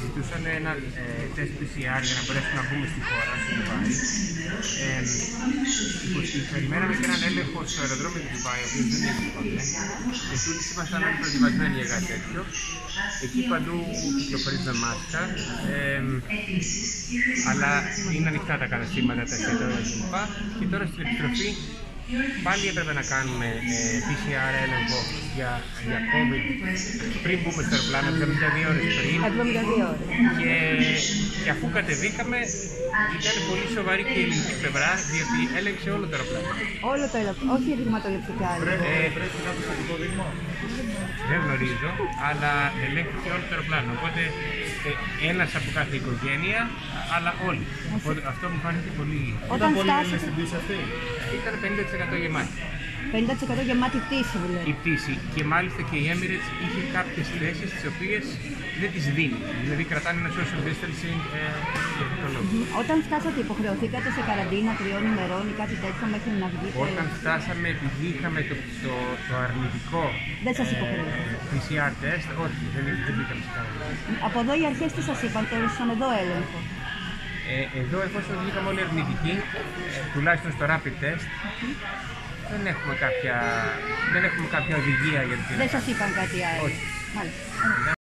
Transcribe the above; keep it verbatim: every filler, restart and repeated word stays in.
ζητούσαν ένα ε, τεστ πι σι αρ για να μπορέσουμε να μπούμε στη χώρα, στο Ντουμπάι. Ε, περιμέναμε και έναν έλεγχο στο αεροδρόμιο του Ντουμπάι, ο οποίος δεν έγινε. Και τούτοι ήμασταν όλοι προετοιμασμένοι για κάτι τέτοιο. Εκεί παντού κυκλοφορείται μάσκα, ε, αλλά είναι ανοιχτά τα καταστήματα, τα εστιατόρια κλπ. Και τώρα στην επιστροφή πάλι έπρεπε να κάνουμε ε, πι σι αρ έλεγχο για, για COVID πριν μπούμε στο αεροπλάνο, εβδομήντα δύο ώρες πριν. εβδομήντα δύο ώρες. Και, και αφού κατεβήκαμε, ήταν πολύ σοβαρή και η ελληνική πλευρά, διότι έλεγξε όλο το αεροπλάνο. Όλο το αεροπλάνο, όχι ρηγματοληπτικά. Ε, δεν γνωρίζω, αλλά ελέγχθηκε όλο το αεροπλάνο. Οπότε ε, ένας από κάθε οικογένεια, αλλά όλοι. Οπότε, αυτό μου φάνηκε πολύ. Όταν φτάσατε στην πτήση αυτή. Ήταν πενήντα τοις εκατό γεμάτη. πενήντα τοις εκατό γεμάτη πτήση δηλαδή. Η πτήση, και μάλιστα και η Emirates είχε κάποιες θέσεις τις οποίες δεν τις δίνει. Δηλαδή κρατάνε ένα social distancing ε, για αυτό το λόγο. Όταν φτάσατε, υποχρεωθήκατε σε καραντίνα τριών ημερών ή κάτι τέτοιο μέχρι να βγείτε? Όταν φτάσαμε, επειδή είχαμε το, το, το αρνητικό Δεν σας υποχρεώθηκε. ε, πι σι αρ test, όχι, δεν, δεν μπήκαμε σε καραντίνα. Από εδώ οι αρχές τι σας είπαν, τώρα στον εδώ έλεγχο? Ε, εδώ, εφόσον βγήκαμε όλοι αρνητικοί, ε, τουλάχιστον στο rapid test, δεν έχουμε κάποια, δεν έχουμε κάποια οδηγία για την. Δεν σας είπαν κάτι άλλο? Όχι. Μάλιστα.